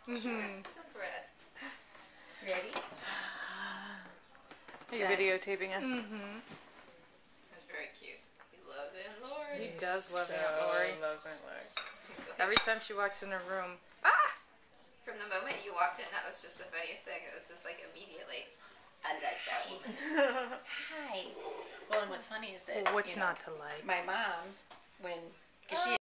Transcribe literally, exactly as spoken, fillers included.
Mm-hmm. Spread. Ready? Are you videotaping us? Mm-hmm. That's very cute. He loves Aunt Lori. He does love so Aunt Lori. loves Aunt Lori. Like, Every time she walks in her room, ah! From the moment you walked in, that was just the funniest thing. It was just like immediately, I like that woman. Hi. Well, and what's funny is that well, what's you know, not to like? my mom, when, because she